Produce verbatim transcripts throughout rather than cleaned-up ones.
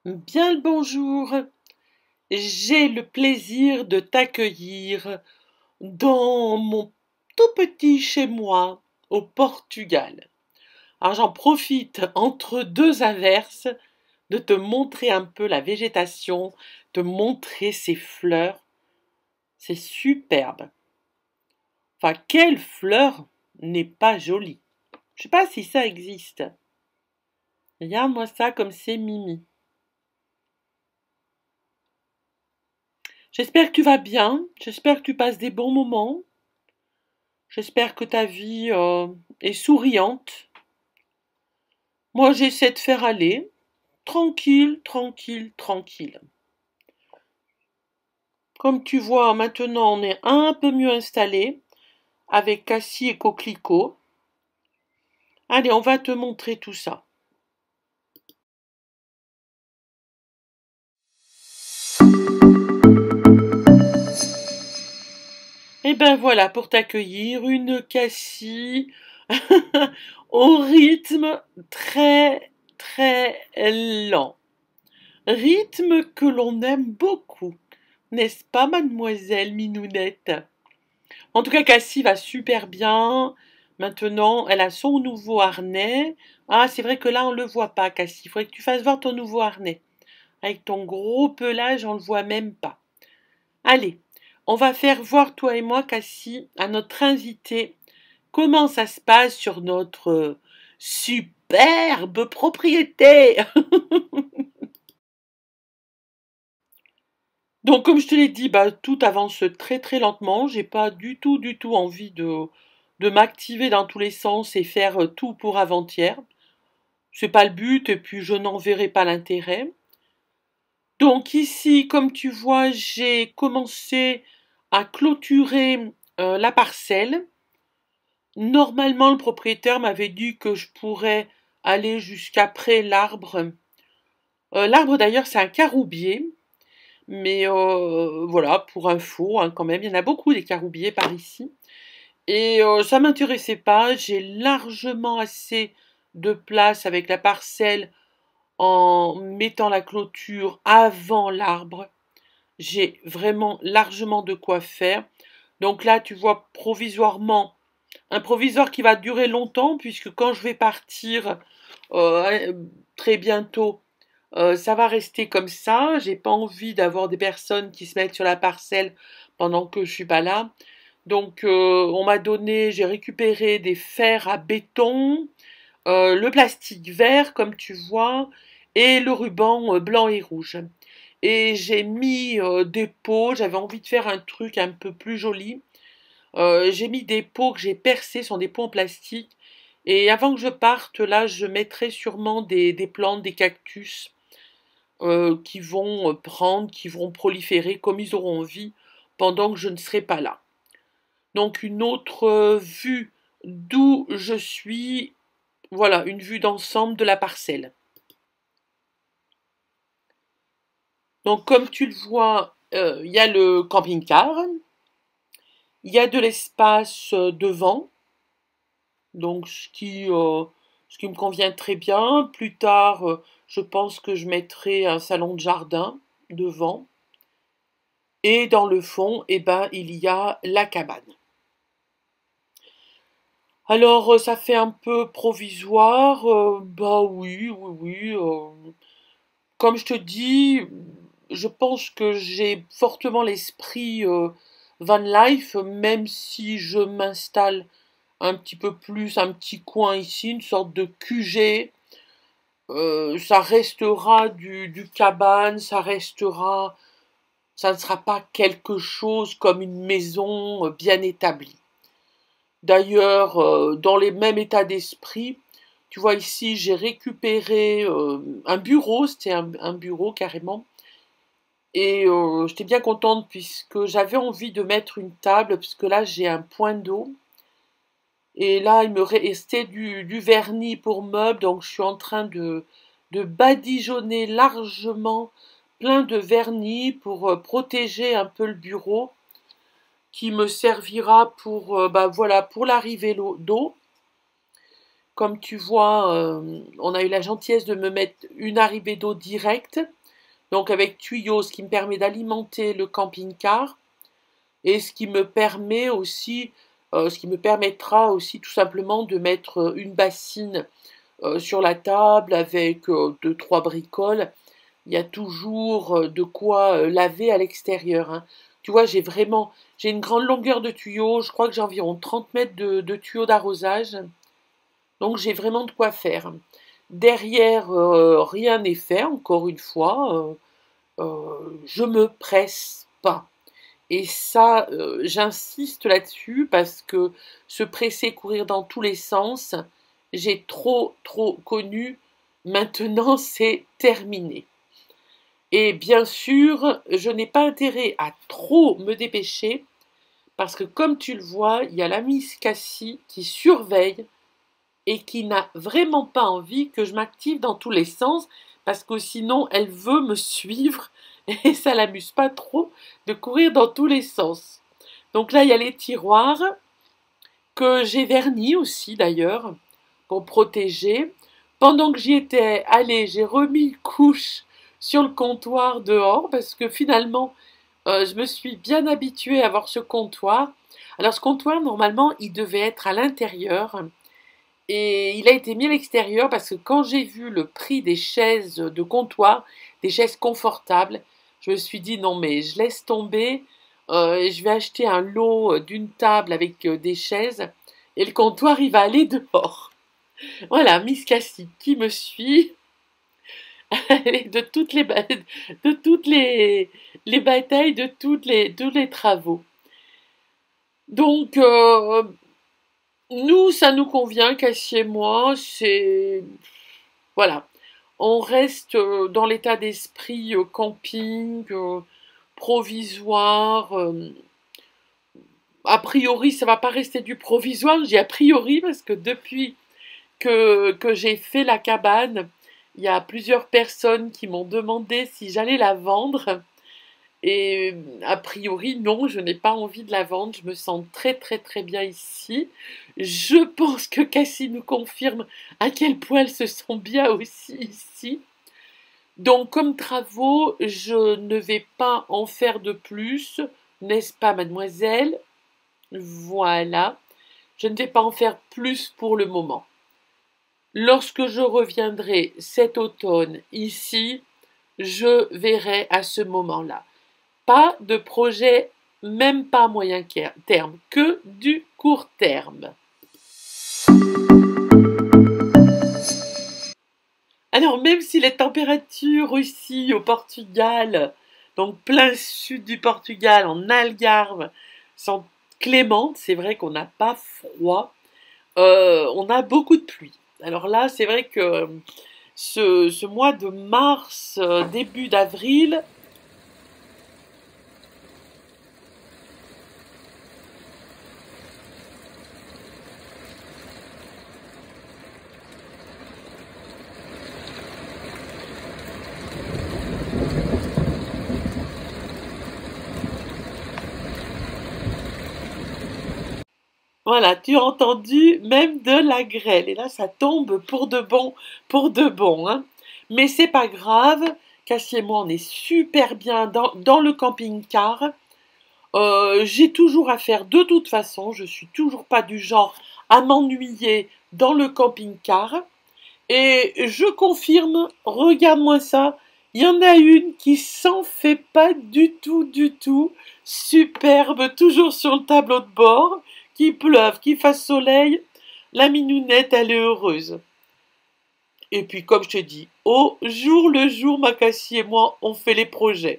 Bien le bonjour. J'ai le plaisir de t'accueillir dans mon tout petit chez moi au Portugal. Alors j'en profite entre deux averses de te montrer un peu la végétation, te montrer ces fleurs. C'est superbe. Enfin, quelle fleur n'est pas jolie? Je sais pas si ça existe. Regarde-moi ça comme c'est mimi. J'espère que tu vas bien, j'espère que tu passes des bons moments. J'espère que ta vie euh, est souriante. Moi, j'essaie de faire aller. Tranquille, tranquille, tranquille. Comme tu vois, maintenant, on est un peu mieux installé avec Cassie et Coquelicot. Allez, on va te montrer tout ça. Et ben voilà, pour t'accueillir, une Cassie au rythme très, très lent. Rythme que l'on aime beaucoup. N'est-ce pas, mademoiselle Minounette? En tout cas, Cassie va super bien. Maintenant, elle a son nouveau harnais. Ah, c'est vrai que là, on ne le voit pas, Cassie. Il faudrait que tu fasses voir ton nouveau harnais. Avec ton gros pelage, on ne le voit même pas. Allez, on va faire voir, toi et moi, Cassie, à notre invité, comment ça se passe sur notre euh, superbe propriété. Donc, comme je te l'ai dit, bah, tout avance très très lentement. J'ai pas du tout, du tout envie de, de m'activer dans tous les sens et faire euh, tout pour avant-hier. C'est pas le but et puis je n'en verrai pas l'intérêt. Donc ici, comme tu vois, j'ai commencé à clôturer euh, la parcelle. Normalement, le propriétaire m'avait dit que je pourrais aller jusqu'après l'arbre. Euh, l'arbre d'ailleurs, c'est un caroubier. Mais euh, voilà, pour info, hein, quand même, il y en a beaucoup des caroubiers par ici. Et euh, ça m'intéressait pas. J'ai largement assez de place avec la parcelle en mettant la clôture avant l'arbre. J'ai vraiment largement de quoi faire. Donc là, tu vois, provisoirement, un provisoire qui va durer longtemps, puisque quand je vais partir euh, très bientôt, euh, ça va rester comme ça. J'ai pas envie d'avoir des personnes qui se mettent sur la parcelle pendant que je suis pas là. Donc, euh, on m'a donné, j'ai récupéré des fers à béton, euh, le plastique vert, comme tu vois, et le ruban euh, blanc et rouge. Et j'ai mis euh, des pots, j'avais envie de faire un truc un peu plus joli. Euh, j'ai mis des pots que j'ai percés, ce sont des pots en plastique. Et avant que je parte, là, je mettrai sûrement des, des plantes, des cactus euh, qui vont euh, prendre, qui vont proliférer comme ils auront envie pendant que je ne serai pas là. Donc une autre euh, vue d'où je suis, voilà, une vue d'ensemble de la parcelle. Donc comme tu le vois, euh, il y a le camping-car, il y a de l'espace euh, devant, donc ce qui, euh, ce qui me convient très bien. Plus tard, euh, je pense que je mettrai un salon de jardin devant. Et dans le fond, eh ben, il y a la cabane. Alors, euh, ça fait un peu provisoire. Euh, bah oui, oui, oui. euh, Comme je te dis, je pense que j'ai fortement l'esprit euh, van life, même si je m'installe un petit peu plus, un petit coin ici, une sorte de Q G. Euh, ça restera du, du cabane, ça restera, ça ne sera pas quelque chose comme une maison euh, bien établie. D'ailleurs, euh, dans les mêmes états d'esprit, tu vois ici, j'ai récupéré euh, un bureau, c'était un, un bureau carrément, et euh, j'étais bien contente puisque j'avais envie de mettre une table, parce que là j'ai un point d'eau, et là il me restait du, du vernis pour meubles, donc je suis en train de, de badigeonner largement plein de vernis pour euh, protéger un peu le bureau, qui me servira pour, euh, bah, voilà, pour l'arrivée d'eau. Comme tu vois, euh, on a eu la gentillesse de me mettre une arrivée d'eau directe, donc avec tuyau, ce qui me permet d'alimenter le camping-car et ce qui me permet aussi, euh, ce qui me permettra aussi tout simplement de mettre une bassine euh, sur la table avec euh, deux, trois bricoles. Il y a toujours euh, de quoi euh, laver à l'extérieur, hein. Tu vois, j'ai vraiment, j'ai une grande longueur de tuyaux, je crois que j'ai environ trente mètres de, de tuyaux d'arrosage, donc j'ai vraiment de quoi faire. Derrière, euh, rien n'est fait, encore une fois, euh, euh, je me presse pas. Et ça, euh, j'insiste là-dessus parce que se presser, courir dans tous les sens, j'ai trop, trop connu. Maintenant, c'est terminé. Et bien sûr, je n'ai pas intérêt à trop me dépêcher parce que comme tu le vois, il y a la Miss Cassie qui surveille et qui n'a vraiment pas envie que je m'active dans tous les sens parce que sinon elle veut me suivre et ça l'amuse pas trop de courir dans tous les sens. Donc là, il y a les tiroirs que j'ai vernis aussi d'ailleurs pour protéger. Pendant que j'y étais allée, j'ai remis une couche sur le comptoir dehors parce que finalement, euh, je me suis bien habituée à voir ce comptoir. Alors ce comptoir, normalement, il devait être à l'intérieur et il a été mis à l'extérieur parce que quand j'ai vu le prix des chaises de comptoir, des chaises confortables, je me suis dit non mais je laisse tomber, euh, et je vais acheter un lot d'une table avec euh, des chaises et le comptoir il va aller dehors. Voilà, Miss Cassie qui me suit de toutes les de toutes les, les batailles, de toutes les, tous les travaux. Donc euh, nous, ça nous convient, Cassie et moi, c'est voilà. On reste euh, dans l'état d'esprit euh, camping, euh, provisoire. euh, a priori, ça va pas rester du provisoire, j'ai a priori parce que depuis que, que j'ai fait la cabane, il y a plusieurs personnes qui m'ont demandé si j'allais la vendre. Et a priori, non, je n'ai pas envie de la vendre. Je me sens très très très bien ici. Je pense que Cassie nous confirme à quel point elle se sent bien aussi ici. Donc, comme travaux, je ne vais pas en faire de plus, n'est-ce pas, mademoiselle? Voilà. Je ne vais pas en faire plus pour le moment. Lorsque je reviendrai cet automne ici, je verrai à ce moment-là. Pas de projet, même pas à moyen terme, que du court terme. Alors même si les températures ici au Portugal, donc plein sud du Portugal, en Algarve, sont clémentes, c'est vrai qu'on n'a pas froid, euh, on a beaucoup de pluie. Alors là, c'est vrai que ce, ce mois de mars, euh, début d'avril, voilà, tu as entendu même de la grêle. Et là, ça tombe pour de bon, pour de bon, hein. Mais c'est pas grave. Cassie et moi, on est super bien dans, dans le camping-car. Euh, j'ai toujours à faire de toute façon. Je suis toujours pas du genre à m'ennuyer dans le camping-car. Et je confirme, regarde-moi ça. Il y en a une qui s'en fait pas du tout, du tout. Superbe, toujours sur le tableau de bord. Qu'il pleuve, qu'il fasse soleil, la minounette, elle est heureuse. Et puis, comme je te dis, au jour le jour, ma Cassie et moi, on fait les projets.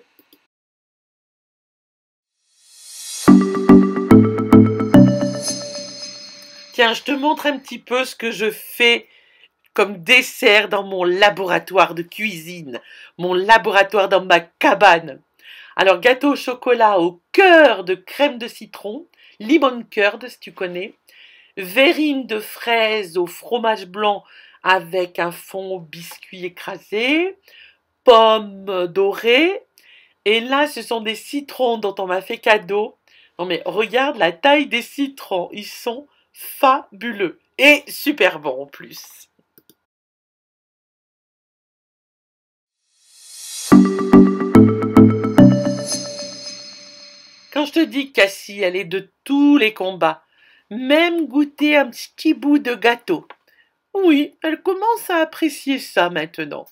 Tiens, je te montre un petit peu ce que je fais comme dessert dans mon laboratoire de cuisine, mon laboratoire dans ma cabane. Alors, gâteau au chocolat au cœur de crème de citron, lemon curd, si tu connais, verrine de fraises au fromage blanc avec un fond biscuit écrasé, pommes dorées, et là, ce sont des citrons dont on m'a fait cadeau. Non mais regarde la taille des citrons, ils sont fabuleux. et super bon en plus. Quand je te dis que Cassie, elle est de tous les combats, même goûter un petit bout de gâteau. Oui, elle commence à apprécier ça maintenant.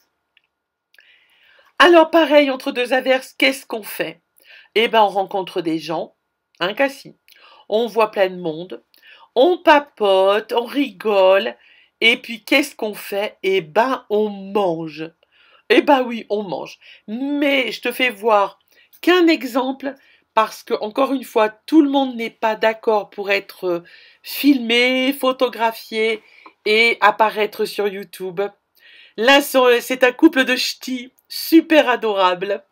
Alors pareil, entre deux averses, qu'est-ce qu'on fait? Eh ben on rencontre des gens, hein Cassie, on voit plein de monde, on papote, on rigole, et puis qu'est-ce qu'on fait? Eh ben on mange. Eh ben oui, on mange. Mais je te fais voir qu'un exemple, parce que, encore une fois, tout le monde n'est pas d'accord pour être euh, filmé, photographié et apparaître sur YouTube. Là, c'est un couple de ch'tis, super adorable.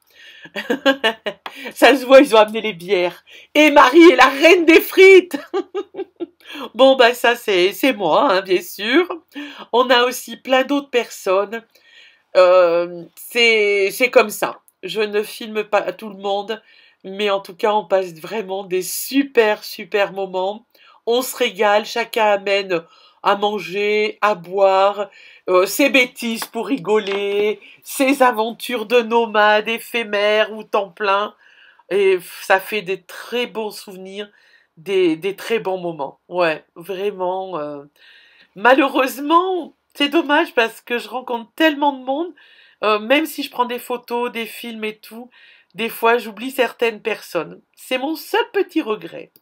Ça se voit, ils ont amené les bières. Et Marie est la reine des frites. Bon, ben ça, c'est moi, hein, bien sûr. On a aussi plein d'autres personnes. Euh, c'est c'est comme ça. Je ne filme pas tout le monde, mais en tout cas, on passe vraiment des super, super moments. On se régale, chacun amène à manger, à boire, euh, ses bêtises pour rigoler, ses aventures de nomades éphémères ou temps plein. Et ça fait des très bons souvenirs, des, des très bons moments. Ouais, vraiment. euh, Malheureusement, c'est dommage parce que je rencontre tellement de monde, euh, même si je prends des photos, des films et tout, des fois j'oublie certaines personnes. C'est mon seul petit regret.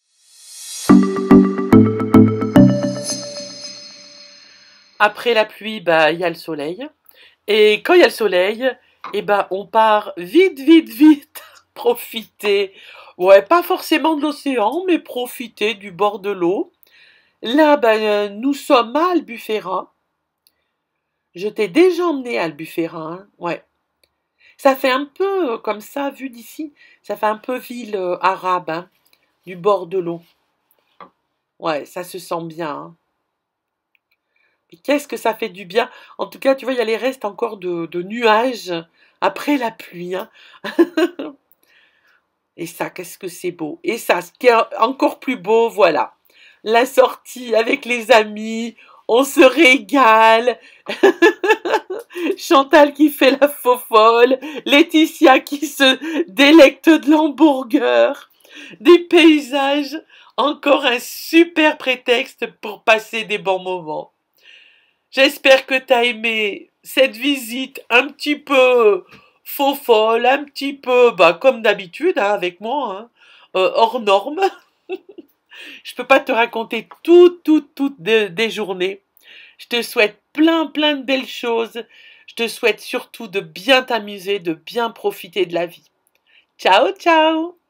Après la pluie, bah il y a le soleil. Et quand il y a le soleil, eh ben on part vite, vite, vite, profiter. Ouais, pas forcément de l'océan, mais profiter du bord de l'eau. Là, ben, nous sommes à Albufeira. Je t'ai déjà emmené à Albufeira, hein, ouais. Ça fait un peu, euh, comme ça, vu d'ici, ça fait un peu ville euh, arabe, hein, du bord de l'eau. Ouais, ça se sent bien, hein. Mais qu'est-ce que ça fait du bien. En tout cas, tu vois, il y a les restes encore de, de nuages après la pluie, hein. Et ça, qu'est-ce que c'est beau. Et ça, ce qui est encore plus beau, voilà. La sortie avec les amis, on se régale. Chantal qui fait la faux folle, Laetitia qui se délecte de l'hamburger, des paysages, encore un super prétexte pour passer des bons moments. J'espère que tu as aimé cette visite un petit peu faux folle, un petit peu bah, comme d'habitude hein, avec moi, hein, euh, hors norme. Je peux pas te raconter toutes, toutes, toutes des, des journées. Je te souhaite plein, plein de belles choses. Je te souhaite surtout de bien t'amuser, de bien profiter de la vie. Ciao, ciao!